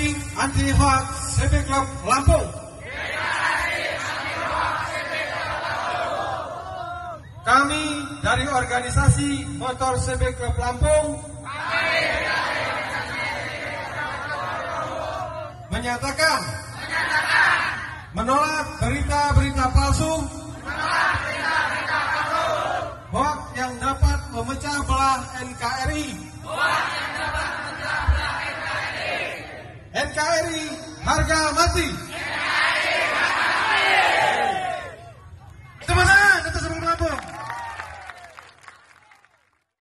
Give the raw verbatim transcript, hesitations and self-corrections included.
Anti Hoax C B Club Lampung. Kami dari organisasi Motor C B Club Lampung menyatakan menolak berita-berita palsu hoax yang dapat memecah belah N K R I. N K R I harga mati.